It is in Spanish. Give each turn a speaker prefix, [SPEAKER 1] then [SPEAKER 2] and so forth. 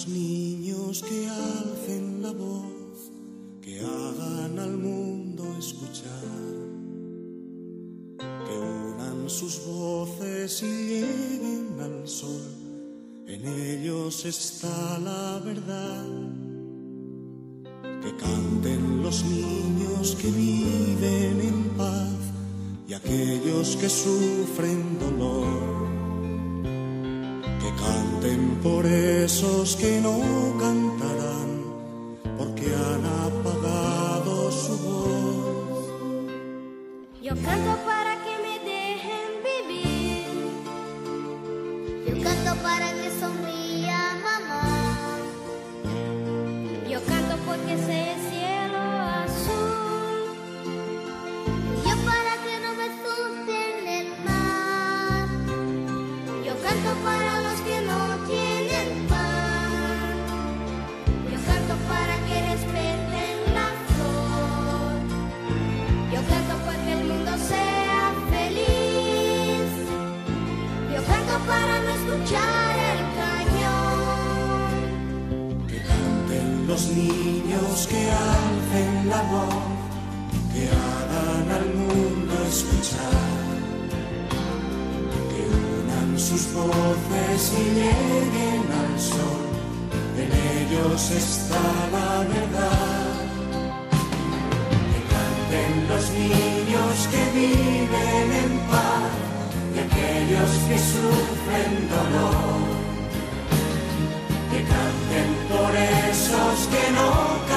[SPEAKER 1] los niños que alcen la voz, que hagan al mundo escuchar, que unan sus voces y lleguen al sol. En ellos está la verdad. Que canten los niños que viven en paz y aquellos que sufren dolor. Que canten por esos que no cantarán, porque han apagado su voz.
[SPEAKER 2] Yo canto para que me dejen vivir. Yo canto para que sonría mamá. Yo canto porque sé el cielo azul. Yo para que no me asusten el mar. Yo canto para los que no tienen pan. Yo canto para que respeten la flor. Yo canto para que el mundo sea feliz. Yo canto para no escuchar el cañón.
[SPEAKER 1] Que canten los niños que alcen la voz, que hagan al mundo escuchar, que unan sus voces y lleguen al sol. En ellos está la verdad. Que canten los niños que viven en paz y aquellos que sufren dolor. Que canten por esos que no